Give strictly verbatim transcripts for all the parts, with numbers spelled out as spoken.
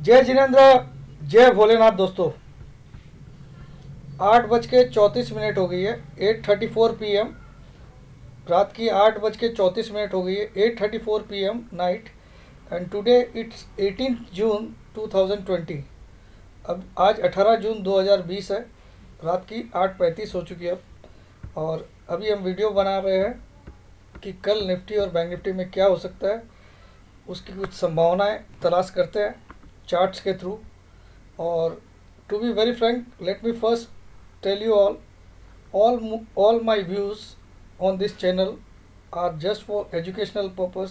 जय जिनेन्द्र, जय भोलेनाथ। दोस्तों, आठ बज के चौंतीस मिनट हो गई है। Eight thirty four P M, रात की आठ बज के चौंतीस मिनट हो गई है। Eight thirty four P M night, and today it's eighteen June two thousand twenty. अब आज अठारह जून दो हज़ार बीस है। रात की आठ पैंतीस हो चुकी है अब। और अभी हम वीडियो बना रहे हैं कि कल निफ्टी और बैंक निफ्टी में क्या हो सकता है, उसकी कुछ संभावनाएं तलाश करते हैं चार्ट्स के थ्रू। और to be very frank, let me first tell you all all all my views on this channel are just for educational purpose,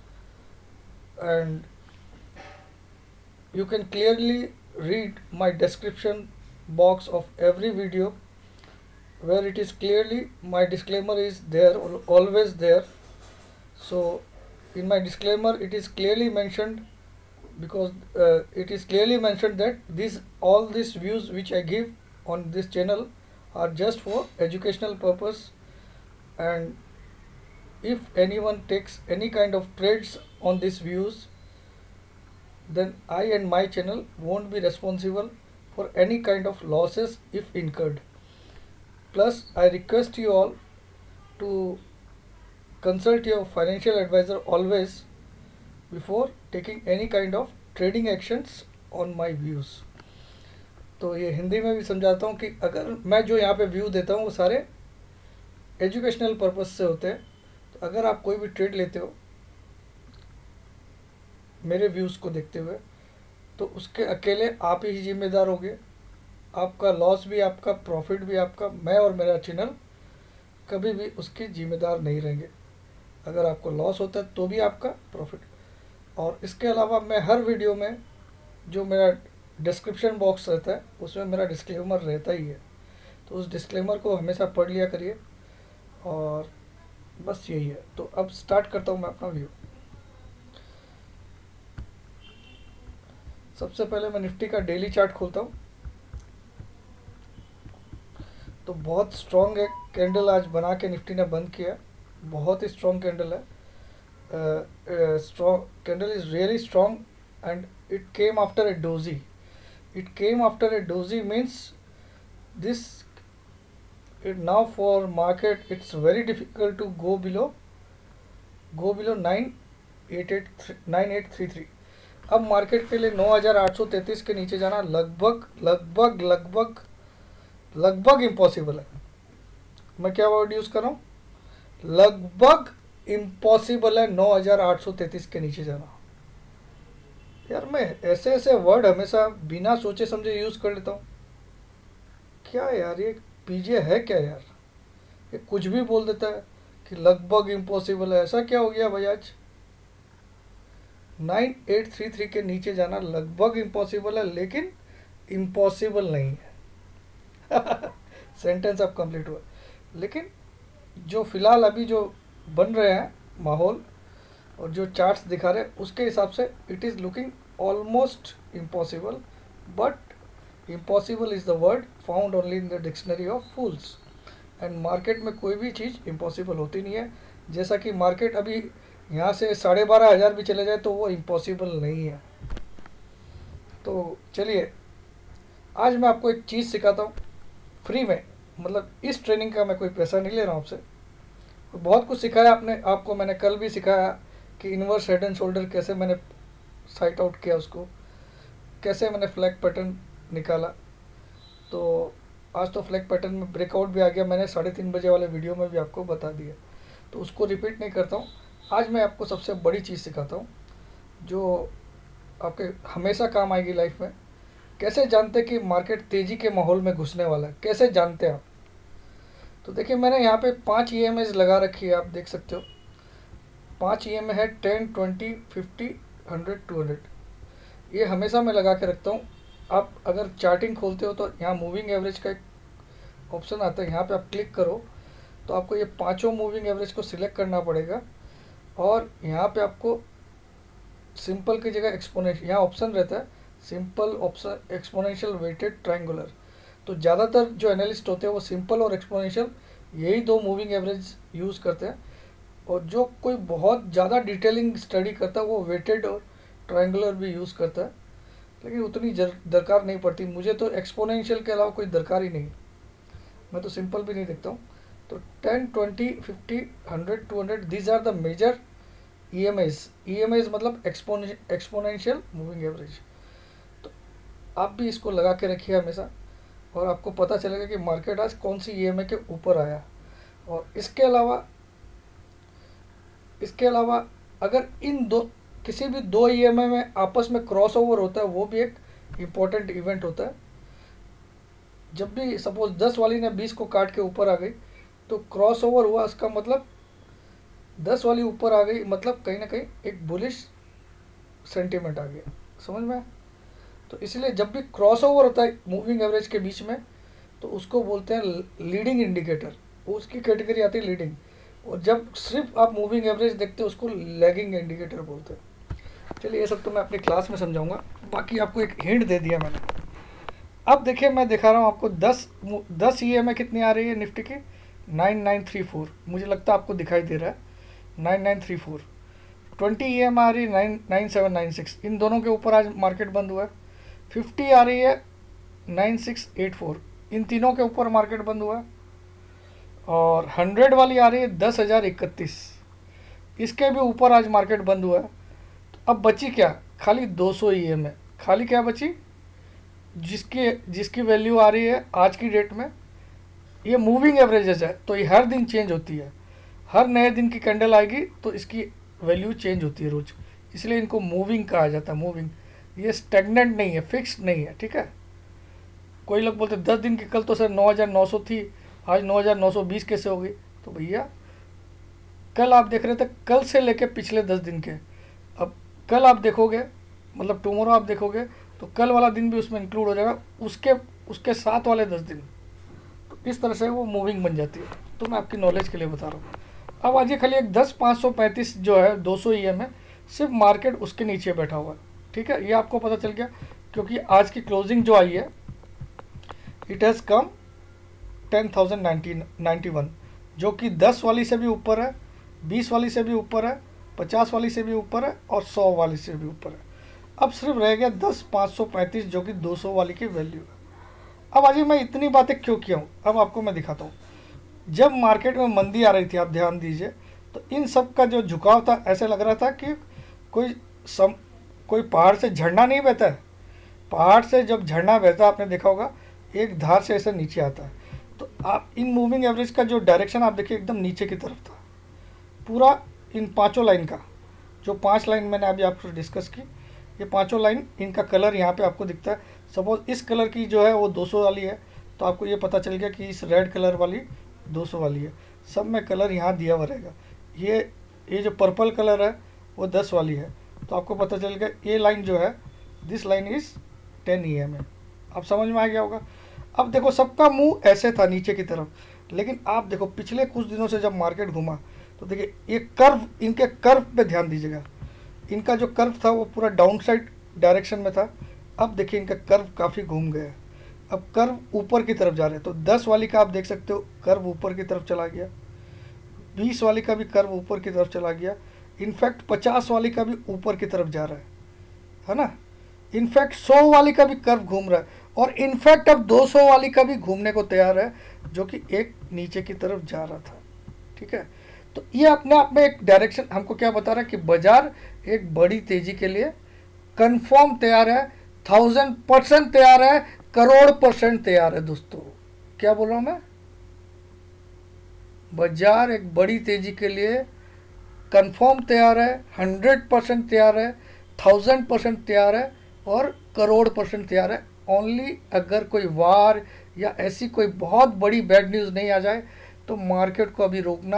and you can clearly read my description box of every video where it is clearly, my disclaimer is there, always there. So in my disclaimer it is clearly mentioned, because uh, it is clearly mentioned that these all these views which I give on this channel are just for educational purpose, and if anyone takes any kind of trades on these views, then I and my channel won't be responsible for any kind of losses if incurred. Plus, I request you all to consult your financial advisor always before taking any kind of trading actions on my views. तो ये हिंदी में भी समझाता हूँ कि अगर मैं जो यहाँ पे व्यू देता हूँ वो सारे एजुकेशनल पर्पस से होते हैं। तो अगर आप कोई भी ट्रेड लेते हो मेरे व्यूज़ को देखते हुए, तो उसके अकेले आप ही जिम्मेदार होगे। आपका लॉस भी आपका, प्रॉफिट भी आपका। मैं और मेरा चैनल कभी भी उसके जिम्मेदार नहीं रहेंगे। अगर आपको लॉस होता है तो भी आपका प्रॉफिट। और इसके अलावा मैं हर वीडियो में जो मेरा डिस्क्रिप्शन बॉक्स रहता है उसमें मेरा डिस्क्लेमर रहता ही है, तो उस डिस्क्लेमर को हमेशा पढ़ लिया करिए। और बस यही है। तो अब स्टार्ट करता हूँ मैं अपना व्यू। सबसे पहले मैं निफ्टी का डेली चार्ट खोलता हूँ। तो बहुत स्ट्रॉन्ग एक कैंडल आज बना के निफ्टी ने बंद किया। बहुत ही स्ट्रॉन्ग कैंडल है। Strong candle is really strong, and it came after a doji. It came after a doji, means this it now for market it's very difficult to go below go below nine eight eight nine eight three three. अब market के लिए नौ हज़ार आठ सौ तैंतीस के नीचे जाना लगभग लगभग लगभग लगभग इम्पॉसिबल है। मैं क्या वर्ड यूज़ कर रहा हूँ? लगभग इम्पॉसिबल है नौ हज़ार आठ सौ तैंतीस के नीचे जाना। यार मैं ऐसे ऐसे वर्ड हमेशा बिना सोचे समझे यूज़ कर लेता हूँ। क्या यार, ये पीजे है क्या यार? ये कुछ भी बोल देता है कि लगभग इम्पॉसिबल है। ऐसा क्या हो गया भाई? आज नाइन एट थ्री थ्री के नीचे जाना लगभग इम्पॉसिबल है, लेकिन इम्पॉसिबल नहीं है। सेंटेंस अब कंप्लीट हुआ। लेकिन जो फिलहाल अभी जो बन रहे हैं माहौल और जो चार्ट्स दिखा रहे हैं उसके हिसाब से it is looking almost impossible, but impossible is the word found only in the dictionary of fools. And market में कोई भी चीज़ इम्पॉसिबल होती नहीं है। जैसा कि मार्केट अभी यहाँ से साढ़े बारह हज़ार भी चले जाए तो वो इम्पॉसिबल नहीं है। तो चलिए, आज मैं आपको एक चीज़ सिखाता हूँ फ्री में। मतलब इस ट्रेनिंग का मैं कोई पैसा नहीं ले रहा हूँ आपसे। बहुत कुछ सिखाया आपने आपको मैंने कल भी सिखाया कि इन्वर्स हेड एंड शोल्डर कैसे मैंने साइट आउट किया, उसको कैसे मैंने फ्लैग पैटर्न निकाला। तो आज तो फ्लैग पैटर्न में ब्रेकआउट भी आ गया। मैंने साढ़े तीन बजे वाले वीडियो में भी आपको बता दिया, तो उसको रिपीट नहीं करता हूँ। आज मैं आपको सबसे बड़ी चीज़ सिखाता हूँ जो आपके हमेशा काम आएगी लाइफ में। कैसे जानते कि मार्केट तेज़ी के माहौल में घुसने वाला है? कैसे जानते हैं आप? तो देखिए, मैंने यहाँ पे पाँच ई एम एज लगा रखी है, आप देख सकते हो। पाँच ई एम ए है ten twenty fifty hundred two hundred. ये हमेशा मैं लगा के रखता हूँ। आप अगर चार्टिंग खोलते हो तो यहाँ मूविंग एवरेज का एक ऑप्शन आता है, यहाँ पे आप क्लिक करो तो आपको ये पांचों मूविंग एवरेज को सिलेक्ट करना पड़ेगा। और यहाँ पे आपको सिंपल की जगह एक्सपोनेंशियल यहाँ ऑप्शन रहता है, simple option exponential weighted triangular. तो ज़्यादातर जो एनालिस्ट होते हैं वो सिंपल और एक्सपोनेंशियल यही दो मूविंग एवरेज यूज़ करते हैं। और जो कोई बहुत ज़्यादा डिटेलिंग स्टडी करता है वो वेटेड और ट्रायंगुलर भी यूज़ करता है। लेकिन उतनी जर, दरकार नहीं पड़ती मुझे, तो एक्सपोनेंशियल के अलावा कोई दरकार ही नहीं, मैं तो सिंपल भी नहीं देखता हूँ। तो ten, twenty, fifty, hundred, two hundred, these are the major E M As. E M As मतलब एक्सपोनेंशियल मूविंग एवरेज। तो आप भी इसको लगा के रखिए हमेशा, और आपको पता चलेगा कि मार्केट आज कौन सी ई एम आई के ऊपर आया। और इसके अलावा इसके अलावा अगर इन दो किसी भी दो ई एम आई में आपस में क्रॉस ओवर होता है, वो भी एक इम्पोर्टेंट इवेंट होता है। जब भी सपोज दस वाली ने बीस को काट के ऊपर आ गई तो क्रॉस ओवर हुआ, इसका मतलब दस वाली ऊपर आ गई, मतलब कहीं ना कहीं एक बुलिश सेंटीमेंट आ गया, समझ में। तो इसलिए जब भी क्रॉस ओवर होता है मूविंग एवरेज के बीच में, तो उसको बोलते हैं लीडिंग इंडिकेटर, उसकी कैटेगरी आती है लीडिंग। और जब सिर्फ आप मूविंग एवरेज देखते हो उसको लैगिंग इंडिकेटर बोलते हैं। चलिए ये सब तो मैं अपनी क्लास में समझाऊंगा, बाकी आपको एक हिंट दे दिया मैंने। अब देखिए मैं दिखा रहा हूँ आपको दस दस ई एम आई कितनी आ रही है निफ्टी की, नाइन नाइन थ्री फोर, मुझे लगता है आपको दिखाई दे रहा है nine nine three four. Twenty E M आ रही है nine nine seven nine six, इन दोनों के ऊपर आज मार्केट बंद हुआ है। फिफ्टी आ रही है नाइन सिक्स एट फोर, इन तीनों के ऊपर मार्केट बंद हुआ है। और हंड्रेड वाली आ रही है दस हज़ार इकतीस, इसके भी ऊपर आज मार्केट बंद हुआ है। तो अब बची क्या, खाली दो सौ ई एम है, खाली क्या बची, जिसकी जिसकी वैल्यू आ रही है आज की डेट में, ये मूविंग एवरेजेस है, तो ये हर दिन चेंज होती है, हर नए दिन की कैंडल आएगी तो इसकी वैल्यू चेंज होती है रोज, इसलिए इनको मूविंग कहा जाता है। मूविंग, ये स्टेगनेंट नहीं है, फिक्स्ड नहीं है, ठीक है। कोई लोग बोलते दस दिन की, कल तो सर नौ हज़ार नौ सौ थी, आज नौ हज़ार नौ सौ बीस कैसे हो गई। तो भैया कल आप देख रहे थे, कल से लेके पिछले दस दिन के, अब कल आप देखोगे मतलब टुमारो आप देखोगे तो कल वाला दिन भी उसमें इंक्लूड हो जाएगा, उसके उसके साथ वाले दस दिन, तो इस तरह से वो मूविंग बन जाती है। तो मैं आपकी नॉलेज के लिए बता रहा हूँ। अब आज ये खाली एक दस पाँच सौ पैंतीस जो है दो सौ ई एम है, सिर्फ मार्केट उसके नीचे बैठा हुआ है, ठीक है। ये आपको पता चल गया क्योंकि आज की क्लोजिंग जो आई है, it has come ten thousand ninety one, जो कि दस वाली से भी ऊपर है, बीस वाली से भी ऊपर है, पचास वाली से भी ऊपर है और सौ वाली से भी ऊपर है। अब सिर्फ रह गया दस पाँच सौ पैंतीस जो कि दो सौ वाली की वैल्यू है। अब आज मैं इतनी बातें क्यों किया हूँ, अब आपको मैं दिखाता हूँ। जब मार्केट में मंदी आ रही थी, आप ध्यान दीजिए, तो इन सब का जो झुकाव था, ऐसे लग रहा था कि कोई सम कोई पहाड़ से झरना नहीं बहता है। पहाड़ से जब झरना बहता है, आपने देखा होगा, एक धार से ऐसे नीचे आता है। तो आप इन मूविंग एवरेज का जो डायरेक्शन आप देखिए एकदम नीचे की तरफ था पूरा, इन पांचों लाइन का, जो पांच लाइन मैंने अभी आपको डिस्कस की, ये पांचों लाइन, इनका कलर यहाँ पे आपको दिखता है। सपोज इस कलर की जो है वो दो सौ वाली है, तो आपको ये पता चल गया कि इस रेड कलर वाली दो सौ वाली है। सब में कलर यहाँ दिया हुआ रहेगा। ये ये जो पर्पल कलर है वो दस वाली है, तो आपको पता चल गया ये लाइन जो है, this line is ten E M है। अब समझ में आ गया होगा। अब देखो सबका मुंह ऐसे था नीचे की तरफ, लेकिन आप देखो पिछले कुछ दिनों से जब मार्केट घूमा तो देखिए ये कर्व, इनके कर्व पे ध्यान दीजिएगा। इनका जो कर्व था वो पूरा डाउन साइड डायरेक्शन में था। अब देखिए इनका कर्व काफ़ी घूम गया है, अब कर्व ऊपर की तरफ जा रहे हैं। तो दस वाली का आप देख सकते हो कर्व ऊपर की तरफ चला गया, बीस वाली का भी कर्व ऊपर की तरफ चला गया, इनफैक्ट पचास वाली का भी ऊपर की तरफ जा रहा है, है ना। इनफैक्ट सौ वाली का भी कर्व घूम रहा है, और इनफैक्ट अब दो सौ वाली का भी घूमने को तैयार है, जो कि एक नीचे की तरफ जा रहा था, ठीक है। तो ये अपने आप में एक डायरेक्शन हमको क्या बता रहा है कि बाजार एक बड़ी तेजी के लिए कंफर्म तैयार है, थाउजेंड परसेंट तैयार है, करोड़ परसेंट तैयार है। दोस्तों क्या बोल रहा हूं मैं, बाजार एक बड़ी तेजी के लिए कंफर्म तैयार है, हंड्रेड परसेंट तैयार है, थाउजेंड परसेंट तैयार है और करोड़ परसेंट तैयार है। ओनली अगर कोई वार या ऐसी कोई बहुत बड़ी बैड न्यूज़ नहीं आ जाए तो मार्केट को अभी रोकना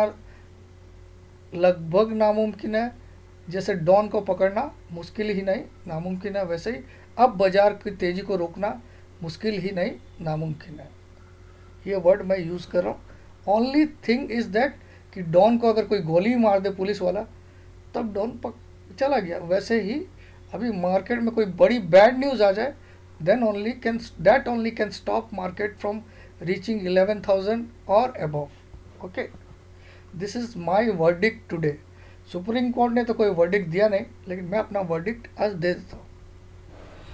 लगभग नामुमकिन है। जैसे डॉन को पकड़ना मुश्किल ही नहीं नामुमकिन है, वैसे ही अब बाजार की तेज़ी को रोकना मुश्किल ही नहीं नामुमकिन है। ये वर्ड मैं यूज़ कर रहा हूँ। ओनली थिंग इज़ दैट कि डॉन को अगर कोई गोली मार दे पुलिस वाला तब डॉन पक चला गया, वैसे ही अभी मार्केट में कोई बड़ी बैड न्यूज़ आ जाए then only can that only can stop market from reaching eleven thousand or above. Okay, this is my verdict today. Supreme court ने तो कोई वर्डिक्ट दिया नहीं, लेकिन मैं अपना वर्डिक्ट आज दे देता हूँ।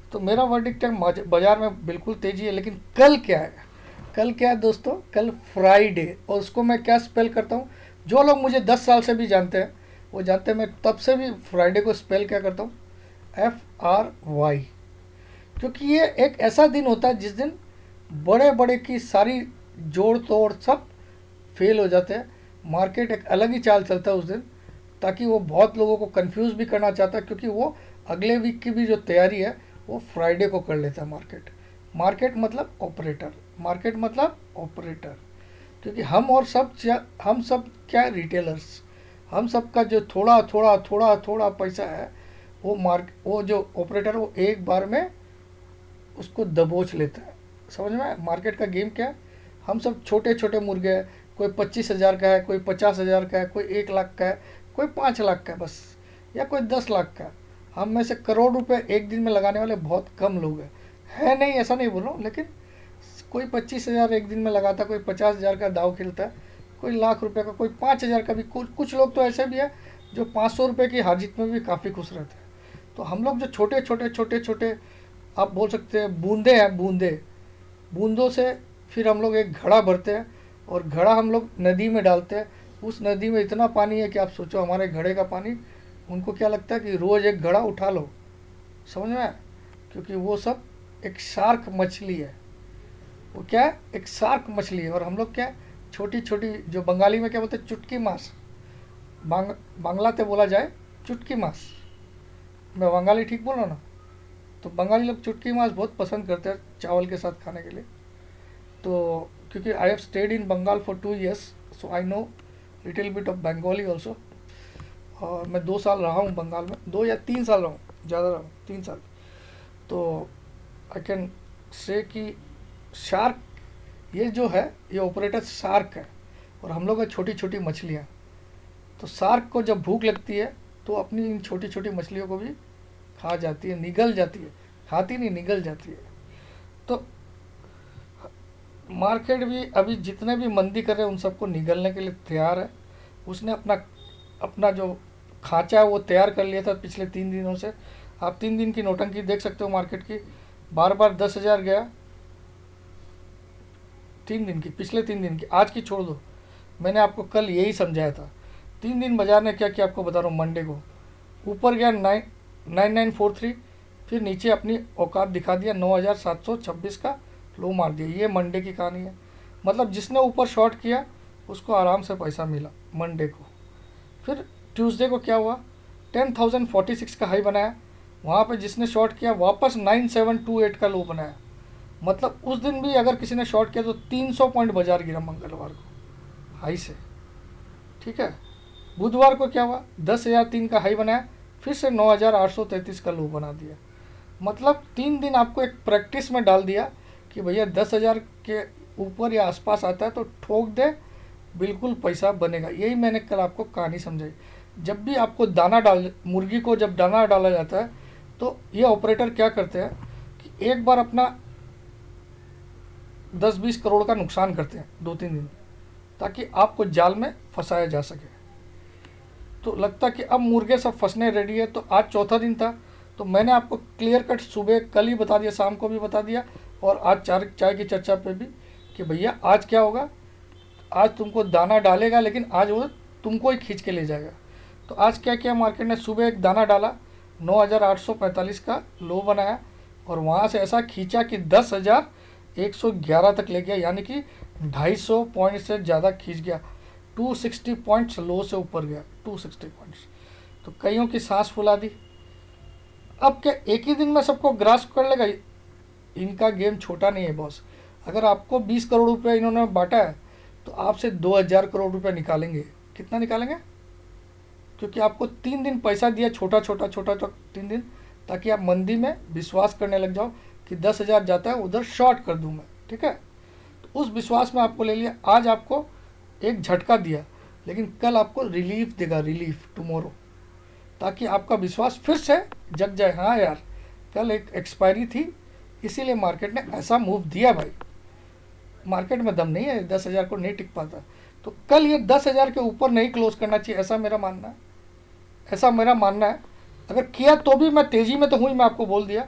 तो मेरा वर्डिक्ट है बाजार में बिल्कुल तेज़ी है। लेकिन कल क्या है, कल क्या है दोस्तों, कल फ्राइडे, और उसको मैं क्या स्पेल करता हूँ, जो लोग मुझे दस साल से भी जानते हैं वो जानते हैं मैं तब से भी फ्राइडे को स्पेल क्या करता हूँ, एफ आर वाई। क्योंकि ये एक ऐसा दिन होता है जिस दिन बड़े बड़े की सारी जोड़ तोड़ सब फेल हो जाते हैं। मार्केट एक अलग ही चाल चलता है उस दिन, ताकि वो बहुत लोगों को कंफ्यूज भी करना चाहता है, क्योंकि वो अगले वीक की भी जो तैयारी है वो फ्राइडे को कर लेता है मार्केट। मार्केट मतलब ऑपरेटर, मार्केट मतलब ऑपरेटर, क्योंकि हम और सब हम सब क्या रिटेलर्स, हम सब का जो थोड़ा थोड़ा थोड़ा थोड़ा पैसा है वो मार्क वो जो ऑपरेटर वो एक बार में उसको दबोच लेता है। समझ में, मार्केट का गेम क्या है, हम सब छोटे छोटे मुर्गे हैं, कोई पच्चीस हज़ार का है, कोई पचास हज़ार का है, कोई एक लाख का है, कोई पाँच लाख का है बस, या कोई दस लाख का है। हम में से करोड़ रुपए एक दिन में लगाने वाले बहुत कम लोग हैं, है नहीं ऐसा नहीं बोल रहा हूँ, लेकिन कोई पच्चीस हज़ार एक दिन में लगाता, कोई पचास हज़ार का दाव खेलता है, कोई लाख रुपए का, कोई पाँच हज़ार का भी। कुछ कुछ लोग तो ऐसे भी है जो पाँच सौ रुपये की हार जीत में भी काफ़ी खुश रहते हैं। तो हम लोग जो छोटे छोटे छोटे छोटे आप बोल सकते हैं बूंदे हैं, बूंदे बूंदों से फिर हम लोग एक घड़ा भरते हैं, और घड़ा हम लोग नदी में डालते हैं। उस नदी में इतना पानी है कि आप सोचो हमारे घड़े का पानी उनको क्या लगता है कि रोज़ एक घड़ा उठा लो। समझ में, क्योंकि वो सब एक शार्क मछली है, वो क्या है, एक शार्क मछली है। और हम लोग क्या, छोटी छोटी, जो बंगाली में क्या बोलते हैं, चुटकी मांस, बांग बांग्ला ते बोला जाए चुटकी मांस, मैं बंगाली ठीक बोल रहा हूँ ना। तो बंगाली लोग चुटकी मांस बहुत पसंद करते हैं चावल के साथ खाने के लिए। तो क्योंकि I have stayed in Bengal for two years, so I know little bit of Bengali also. और मैं दो साल रहा हूँ बंगाल में, दो या तीन साल रहा हूँ, ज़्यादा रहा हूँ, तीन साल। तो आई कैन से कि शार्क, ये जो है ये ऑपरेटर शार्क है, और हम लोग हैं छोटी छोटी मछलियाँ। तो शार्क को जब भूख लगती है तो अपनी इन छोटी छोटी मछलियों को भी खा जाती है, निगल जाती है, खाती नहीं निगल जाती है। तो मार्केट भी अभी जितने भी मंदी कर रहे हैं उन सबको निगलने के लिए तैयार है। उसने अपना अपना जो खांचा है वो तैयार कर लिया था पिछले तीन दिनों से। आप तीन दिन की नोटंकी देख सकते हो मार्केट की, बार बार दस हज़ार गया, तीन दिन की, पिछले तीन दिन की, आज की छोड़ दो। मैंने आपको कल यही समझाया था। तीन दिन बाजार ने क्या किया आपको बता रहा हूँ। मंडे को ऊपर गया nine nine nine four three, फिर नीचे अपनी औकात दिखा दिया, नौ हज़ार सात सौ छब्बीस का लो मार दिया। ये मंडे की कहानी है। मतलब जिसने ऊपर शॉर्ट किया उसको आराम से पैसा मिला मंडे को। फिर ट्यूसडे को क्या हुआ, टेन थाउजेंड फोर्टी सिक्स का हाई बनाया, वहाँ पे जिसने शॉर्ट किया वापस नाइन सेवन टू एट का लो बनाया। मतलब उस दिन भी अगर किसी ने शॉर्ट किया तो तीन सौ पॉइंट बाजार गिरा मंगलवार को हाई से, ठीक है। बुधवार को क्या हुआ, दस हज़ार तीन का हाई बनाया, फिर से नौ हज़ार आठ सौ तैंतीस का लो बना दिया। मतलब तीन दिन आपको एक प्रैक्टिस में डाल दिया कि भैया दस हज़ार के ऊपर या आसपास आता है तो ठोक दे, बिल्कुल पैसा बनेगा। यही मैंने कल आपको कहानी समझाई। जब भी आपको दाना डाल, मुर्गी को जब दाना डाला जाता है तो ये ऑपरेटर क्या करते हैं कि एक बार अपना दस बीस करोड़ का नुकसान करते हैं दो तीन दिन, ताकि आपको जाल में फंसाया जा सके। तो लगता कि अब मुर्गे सब फंसने रेडी है। तो आज चौथा दिन था, तो मैंने आपको क्लियर कट सुबह कल ही बता दिया, शाम को भी बता दिया, और आज चार चाय की चर्चा पे भी कि भैया आज क्या होगा, आज तुमको दाना डालेगा लेकिन आज वो तुमको ही खींच के ले जाएगा। तो आज क्या किया मार्केट ने, सुबह एक दाना डाला, नौ हज़ार आठ सौ पैंतालीस का लो बनाया, और वहाँ से ऐसा खींचा कि दस हज़ार एक सौ ग्यारह तक ले गया, यानी कि ढाई सौ पॉइंट से ज़्यादा खींच गया। दो सौ साठ पॉइंट्स लो से ऊपर गया, दो सौ साठ पॉइंट्स। तो कईयों की सांस फुला दी। अब क्या एक ही दिन में सबको ग्रास्प कर लेगा? इनका गेम छोटा नहीं है बॉस। अगर आपको बीस करोड़ रुपए इन्होंने बांटा है तो आपसे दो हज़ार करोड़ रुपए निकालेंगे। कितना निकालेंगे? क्योंकि आपको तीन दिन पैसा दिया, छोटा छोटा छोटा छोटा तीन दिन, ताकि आप मंदी में विश्वास करने लग जाओ कि दस हज़ार जाता है उधर शॉर्ट कर दूँ मैं, ठीक है। तो उस विश्वास में आपको ले लिया। आज आपको एक झटका दिया, लेकिन कल आपको रिलीफ देगा, रिलीफ टुमारो, ताकि आपका विश्वास फिर से जग जाए। हाँ यार, कल एक एक्सपायरी थी, इसीलिए मार्केट ने ऐसा मूव दिया। भाई मार्केट में दम नहीं है, दस हज़ार को नहीं टिक पाता। तो कल ये दस हज़ार के ऊपर नहीं क्लोज करना चाहिए, ऐसा मेरा मानना है। ऐसा मेरा मानना है। अगर किया तो भी मैं तेज़ी में तो हुई, मैं आपको बोल दिया,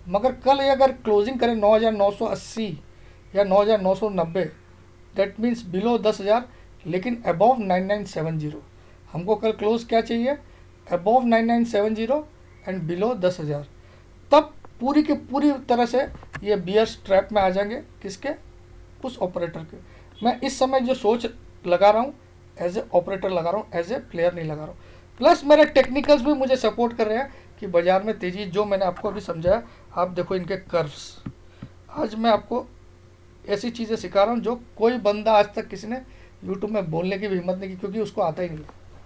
मगर कल ये अगर क्लोजिंग करें नौ हज़ार नौ सौ अस्सी या नौ हज़ार नौ सौ नब्बे, दैट मीन्स बिलो दस हज़ार लेकिन above nine nine seven zero. हमको कल क्लोज क्या चाहिए, above nine nine seven zero and below दस हज़ार। तब पूरी की पूरी तरह से ये बियर्स ट्रैप में आ जाएंगे, किसके, उस ऑपरेटर के। मैं इस समय जो सोच लगा रहा हूँ एज ए ऑपरेटर लगा रहा हूँ, एज ए प्लेयर नहीं लगा रहा हूँ। प्लस मेरे टेक्निकल्स भी मुझे सपोर्ट कर रहे हैं कि बाजार में तेज़ी, जो मैंने आपको अभी समझाया। आप देखो इनके कर्व्स, आज मैं आपको ऐसी चीज़ें सिखा रहा हूँ जो कोई बंदा आज तक किसी ने यूट्यूब में बोलने की भी हिम्मत नहीं की, क्योंकि उसको आता ही नहीं।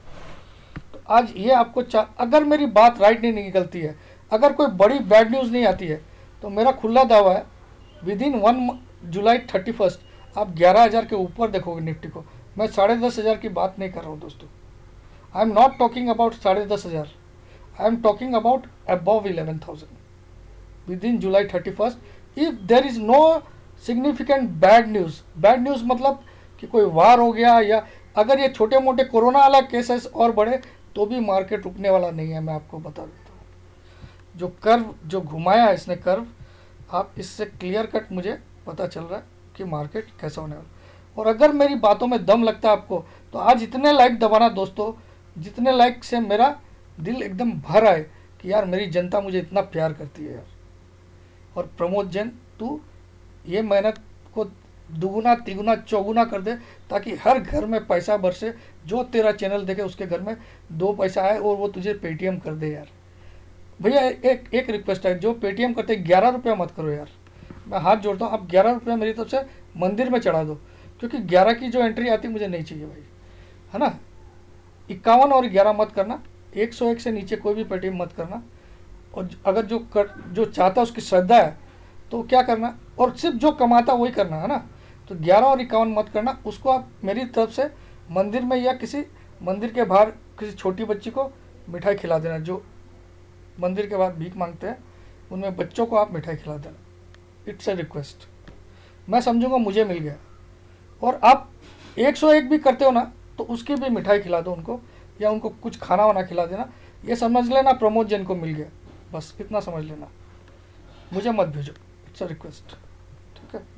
तो आज ये आपको चा अगर मेरी बात राइट नहीं निकलती है, अगर कोई बड़ी बैड न्यूज़ नहीं आती है, तो मेरा खुला दावा है within one July thirty first आप ग्यारह हज़ार के ऊपर देखोगे निफ्टी को। मैं साढ़े दस हज़ार की बात नहीं कर रहा हूँ दोस्तों। I am not talking about साढ़े दस हज़ार, I am talking about above eleven thousand within July thirty first if there is no significant bad news. Bad news मतलब कि कोई वार हो गया, या अगर ये छोटे मोटे कोरोना वाला केसेस और बढ़े तो भी मार्केट रुकने वाला नहीं है। मैं आपको बता देता हूँ, जो कर्व जो घुमाया है इसने कर्व, आप इससे क्लियर कट मुझे पता चल रहा है कि मार्केट कैसा होने वाला। और अगर मेरी बातों में दम लगता है आपको, तो आज इतने लाइक दबाना दोस्तों, जितने लाइक से मेरा दिल एकदम भर आए कि यार मेरी जनता मुझे इतना प्यार करती है यार। और प्रमोद जैन, तू ये मेहनत को दुगुना तिगुना चौगुना कर दे, ताकि हर घर में पैसा बरसे। जो तेरा चैनल देखे उसके घर में दो पैसा आए और वो तुझे पेटीएम कर दे यार। भैया एक एक रिक्वेस्ट है, जो पेटीएम करते ग्यारह रुपया मत करो यार, मैं हाथ जोड़ता हूँ। आप ग्यारह रुपया मेरी तरफ से मंदिर में चढ़ा दो, क्योंकि ग्यारह की जो एंट्री आती मुझे नहीं चाहिए भाई, है ना। इक्यावन और ग्यारह मत करना, एक सौ एक से नीचे कोई भी पेटीएम मत करना। और अगर जो कर जो चाहता उसकी श्रद्धा है तो क्या करना, और सिर्फ जो कमाता वही करना, है ना। तो ग्यारह और इक्यावन मत करना, उसको आप मेरी तरफ से मंदिर में या किसी मंदिर के बाहर किसी छोटी बच्ची को मिठाई खिला देना। जो मंदिर के बाहर भीख मांगते हैं उनमें बच्चों को आप मिठाई खिला देना। इट्स ए रिक्वेस्ट, मैं समझूंगा मुझे मिल गया। और आप एक सौ एक भी करते हो ना, तो उसकी भी मिठाई खिला दो उनको, या उनको कुछ खाना वाना खिला देना। ये समझ लेना प्रमोद जैन को मिल गया, बस इतना समझ लेना, मुझे मत भेजो। इट्स अ रिक्वेस्ट, ठीक है।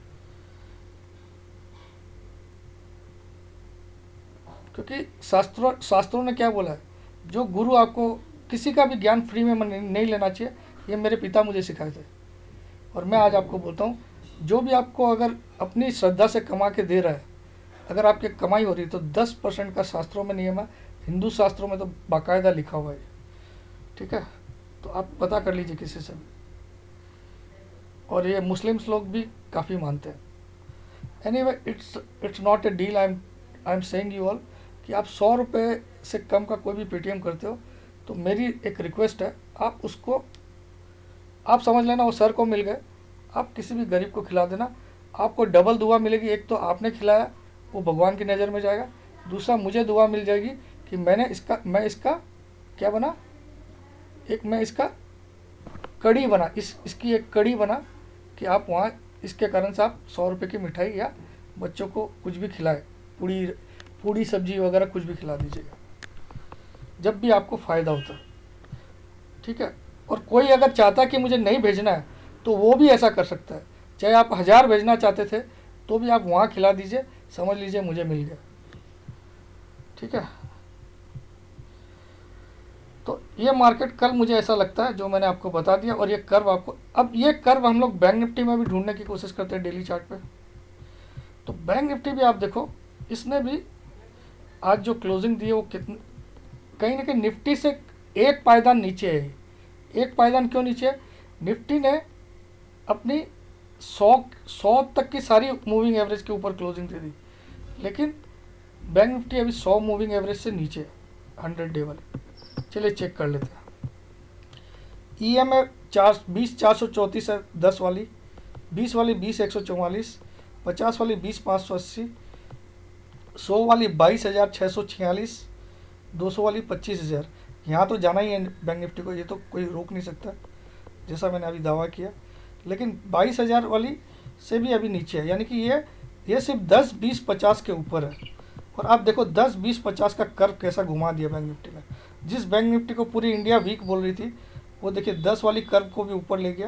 क्योंकि शास्त्रों शास्त्रों ने क्या बोला है, जो गुरु आपको किसी का भी ज्ञान फ्री में नहीं लेना चाहिए, ये मेरे पिता मुझे सिखाए थे। और मैं आज आपको बोलता हूँ, जो भी आपको अगर अपनी श्रद्धा से कमा के दे रहा है, अगर आपकी कमाई हो रही है, तो दस परसेंट का शास्त्रों में नियम है, हिंदू शास्त्रों में तो बाकायदा लिखा हुआ है, ठीक है। तो आप पता कर लीजिए किसी से। और ये मुस्लिम्स लोग भी काफ़ी मानते हैं। Anyway, it's it's not a deal. I am I am saying you all कि आप सौ रुपये से कम का कोई भी पेटीएम करते हो, तो मेरी एक रिक्वेस्ट है, आप उसको आप समझ लेना वो सर को मिल गए, आप किसी भी गरीब को खिला देना। आपको डबल दुआ मिलेगी, एक तो आपने खिलाया वो भगवान की नज़र में जाएगा, दूसरा मुझे दुआ मिल जाएगी कि मैंने इसका मैं इसका क्या बना, एक मैं इसका कड़ी बना, इस इसकी एक कड़ी बना कि आप वहाँ इसके कारण से आप सौ रुपये की मिठाई या बच्चों को कुछ भी खिलाए, पूड़ी पूड़ी सब्जी वगैरह कुछ भी खिला दीजिएगा जब भी आपको फ़ायदा होता है, ठीक है। और कोई अगर चाहता कि मुझे नहीं भेजना है तो वो भी ऐसा कर सकता है, चाहे आप हज़ार भेजना चाहते थे तो भी आप वहाँ खिला दीजिए, समझ लीजिए मुझे मिल गया, ठीक है। तो ये मार्केट कल मुझे ऐसा लगता है जो मैंने आपको बता दिया। और ये कर्व आपको, अब ये कर्व हम लोग बैंक निफ्टी में भी ढूंढने की कोशिश करते हैं डेली चार्ट पे। तो बैंक निफ्टी भी आप देखो, इसने भी आज जो क्लोजिंग दी है वो कितनी, कहीं ना कहीं निफ्टी से एक पायदान नीचे है। एक पायदान क्यों नीचे है, निफ्टी ने अपनी सौ सौ तक की सारी मूविंग एवरेज के ऊपर क्लोजिंग दे दी, लेकिन बैंक निफ्टी अभी सौ मूविंग एवरेज से नीचे है, हंड्रेड डे वाले। चलिए चेक कर लेते हैं। ई एम ए चार बीस चार सौ चौंतीस है दस वाली, बीस वाली बीस एक सौ चौवालीस, पचास वाली बीस पाँच सौ अस्सी, सौ वाली बाईस हज़ार छः सौ छियालीस, दो सौ वाली पच्चीस हज़ार। यहाँ तो जाना ही है बैंक निफ्टी को, ये तो कोई रोक नहीं सकता जैसा मैंने अभी दावा किया। लेकिन बाईस हज़ार वाली से भी अभी नीचे है, यानी कि ये ये सिर्फ दस बीस पचास के ऊपर है। और आप देखो दस बीस पचास का कर्व कैसा घुमा दिया बैंक निफ्टी में। जिस बैंक निफ्टी को पूरी इंडिया वीक बोल रही थी, वो देखिए दस वाली कर्व को भी ऊपर ले गया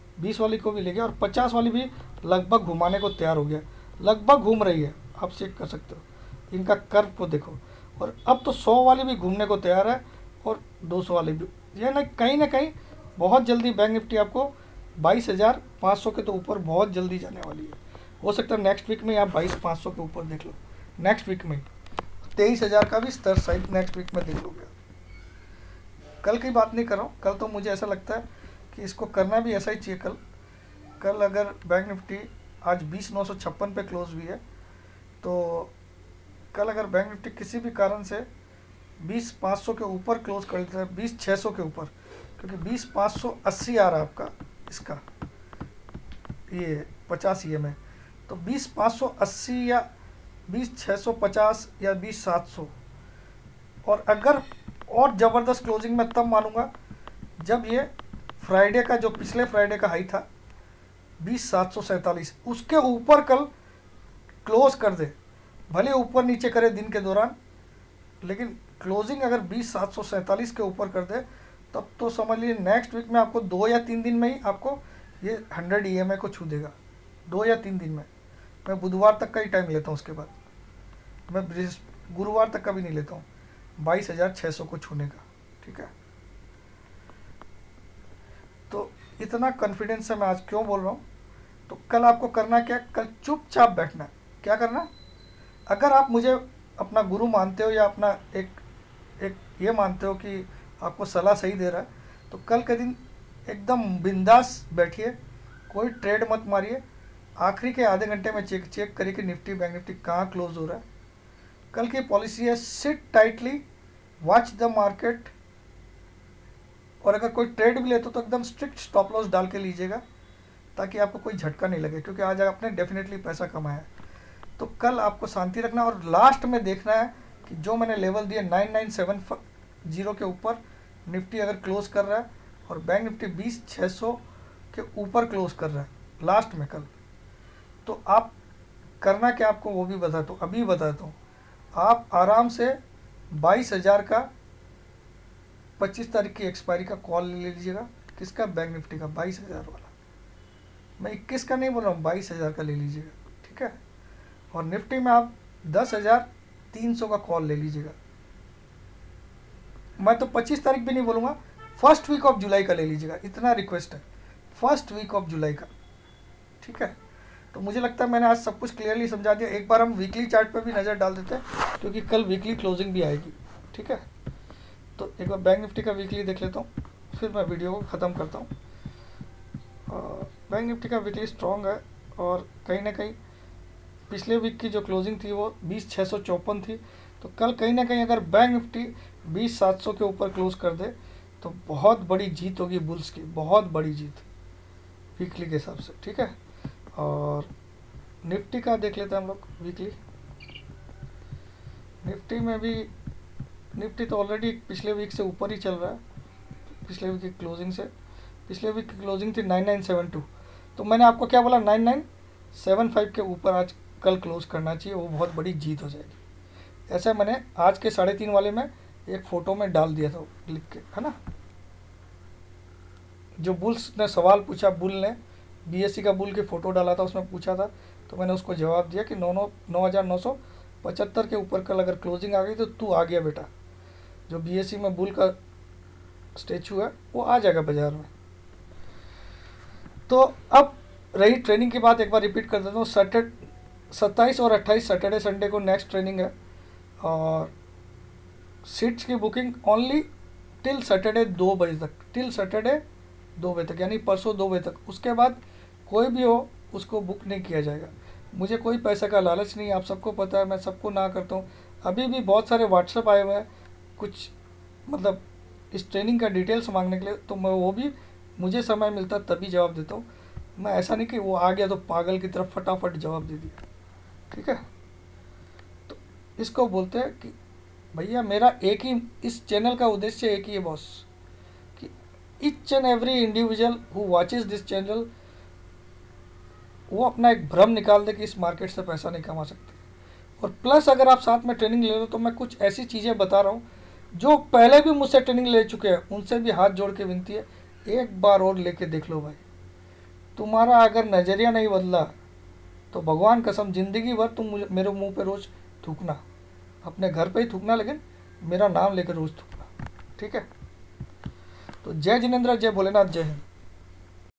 बीस वाली को भी ले गया और पचास वाली भी लगभग घुमाने को तैयार हो गया, लगभग घूम रही है, आप चेक कर सकते हो इनका कर्व को देखो। और अब तो सौ वाली भी घूमने को तैयार है और दो सौ वाली भी, ये ना कहीं ना कहीं बहुत जल्दी बैंक निफ्टी आपको बाईस हज़ार पाँच सौ के तो ऊपर बहुत जल्दी जाने वाली है। हो सकता है नेक्स्ट वीक में आप बाईस पाँच सौ के ऊपर देख लो, नेक्स्ट वीक में तेईस हज़ार का भी स्तर शायद नेक्स्ट वीक में देख लोगे। कल की बात नहीं कर रहा हूँ, कल तो मुझे ऐसा लगता है कि इसको करना भी ऐसा ही चाहिए। कल कल अगर बैंक निफ्टी आज बीस नौ सौ छप्पन पे क्लोज हुई है, तो कल अगर बैंक निफ्टी किसी भी कारण से बीस पाँच सौ के ऊपर क्लोज कर लेता है, बीस छः सौ के ऊपर, क्योंकि बीस पाँच सौ अस्सी आ रहा है आपका इसका ये पचास ई एम है, तो बीस पाँच सौ अस्सी या बीस छः सौ पचास या बीस सात सौ, और अगर और ज़बरदस्त क्लोजिंग मैं तब मानूंगा जब ये फ्राइडे का जो पिछले फ्राइडे का हाई था बीस सात सौ सैंतालीस, उसके ऊपर कल क्लोज कर दे, भले ऊपर नीचे करे दिन के दौरान, लेकिन क्लोजिंग अगर बीस सात सौ सैंतालीस के ऊपर कर दे तब तो समझ लीजिए नेक्स्ट वीक में आपको दो या तीन दिन में ही आपको ये हंड्रेड ई एम आई को छू देगा, दो या तीन दिन में। मैं बुधवार तक का ही टाइम लेता हूँ, उसके बाद मैं गुरुवार तक का भी नहीं लेता हूँ, बाईस हज़ार छः सौ को छूने का। ठीक है, तो इतना कॉन्फिडेंस से मैं आज क्यों बोल रहा हूँ, तो कल आपको करना क्या, कल चुपचाप बैठना है। क्या करना, अगर आप मुझे अपना गुरु मानते हो या अपना एक एक ये मानते हो कि आपको सलाह सही दे रहा है, तो कल के दिन एकदम बिंदास बैठिए, कोई ट्रेड मत मारिए, आखिरी के आधे घंटे में चेक चेक करिए कि निफ्टी बैंक निफ्टी कहाँ क्लोज हो रहा है। कल की पॉलिसी है sit tightly, watch the market, और अगर कोई ट्रेड भी लेते हो तो एकदम स्ट्रिक्ट स्टॉप लॉस डाल के लीजिएगा ताकि आपको कोई झटका नहीं लगे, क्योंकि आज आपने डेफिनेटली पैसा कमाया है। तो कल आपको शांति रखना और लास्ट में देखना है कि जो मैंने लेवल दिए नाइन नाइन सेवन जीरो के ऊपर निफ्टी अगर क्लोज कर रहा है और बैंक निफ्टी बीस छः सौ के ऊपर क्लोज कर रहा है लास्ट में कल, तो आप करना क्या आपको वो भी बताता हूँ, अभी बताता हूँ। आप आराम से बाईस हज़ार का पच्चीस तारीख की एक्सपायरी का कॉल ले लीजिएगा। किसका, बैंक निफ्टी का बाईस हज़ार वाला, मैं इक्कीस का नहीं बोल रहा हूँ, बाईस हज़ार का ले लीजिएगा। ठीक है, और निफ्टी में आप दस हज़ार तीन सौ का कॉल ले लीजिएगा। मैं तो पच्चीस तारीख भी नहीं बोलूँगा, फर्स्ट वीक ऑफ जुलाई का ले लीजिएगा, इतना रिक्वेस्ट है, फर्स्ट वीक ऑफ जुलाई का। ठीक है, तो मुझे लगता है मैंने आज सब कुछ क्लियरली समझा दिया। एक बार हम वीकली चार्ट पर भी नज़र डाल देते हैं क्योंकि कल वीकली क्लोजिंग भी आएगी। ठीक है, तो एक बार बैंक निफ्टी का वीकली देख लेता हूँ, फिर मैं वीडियो को ख़त्म करता हूँ। बैंक निफ्टी का वीकली स्ट्रॉन्ग है और कहीं ना कहीं पिछले वीक की जो क्लोजिंग थी वो बीस छः सौ चौपन थी, तो कल कहीं ना कहीं अगर बैंक निफ्टी बीस सात सौ के ऊपर क्लोज कर दे तो बहुत बड़ी जीत होगी बुल्स की, बहुत बड़ी जीत वीकली के हिसाब से। ठीक है, और निफ्टी का देख लेते हैं हम लोग वीकली। निफ्टी में भी निफ्टी तो ऑलरेडी पिछले वीक से ऊपर ही चल रहा है, पिछले वीक की क्लोजिंग से। पिछले वीक की क्लोजिंग थी नाइन नाइन सेवन टू, तो मैंने आपको क्या बोला, नाइन नाइन सेवन फाइव के ऊपर आज कल क्लोज करना चाहिए, वो बहुत बड़ी जीत हो जाएगी। ऐसा मैंने आज के साढ़े तीन वाले में एक फ़ोटो में डाल दिया था लिख के, है ना। जो बुल्स ने सवाल पूछा, बुल ने बीएससी का बुल की फ़ोटो डाला था, उसमें पूछा था, तो मैंने उसको जवाब दिया कि नौ नौ नौ हज़ार नौ सौ पचहत्तर के ऊपर कल अगर क्लोजिंग आ गई तो तू आ गया बेटा। जो बीएससी में बुल का स्टैचू है वो आ जाएगा बाजार में। तो अब रही ट्रेनिंग की बात, एक बार रिपीट कर देता हूँ। सैटरडे सत्ताईस और अट्ठाईस सैटरडे संडे को नेक्स्ट ट्रेनिंग है, और सीट्स की बुकिंग ओनली टिल सैटरडे दो बजे तक, टिल सैटरडे दो बजे तक, यानी परसों दो बजे तक। उसके बाद कोई भी हो उसको बुक नहीं किया जाएगा। मुझे कोई पैसे का लालच नहीं, आप सबको पता है, मैं सबको ना करता हूँ। अभी भी बहुत सारे व्हाट्सएप आए हुए हैं कुछ मतलब इस ट्रेनिंग का डिटेल्स मांगने के लिए, तो मैं वो भी मुझे समय मिलता तभी जवाब देता हूँ। मैं ऐसा नहीं कि वो आ गया तो पागल की तरफ फटाफट जवाब दे दिया। ठीक है, तो इसको बोलते हैं कि भैया मेरा एक ही, इस चैनल का उद्देश्य एक ही है बॉस, कि each and every individual who watches this channel वो अपना एक भ्रम निकाल दे कि इस मार्केट से पैसा नहीं कमा सकते। और प्लस अगर आप साथ में ट्रेनिंग ले रहे हो तो मैं कुछ ऐसी चीज़ें बता रहा हूँ जो पहले भी मुझसे ट्रेनिंग ले चुके हैं, उनसे भी हाथ जोड़ के विनती है, एक बार और लेके देख लो भाई। तुम्हारा अगर नज़रिया नहीं बदला तो भगवान कसम ज़िंदगी भर तुम मुझे मेरे मुंह पे रोज़ थूकना, अपने घर पे ही थूकना, लेकिन मेरा नाम लेकर रोज़ थूकना, ठीक है। तो जय जिनेंद्र, जय भोलेनाथ, जय हिंद।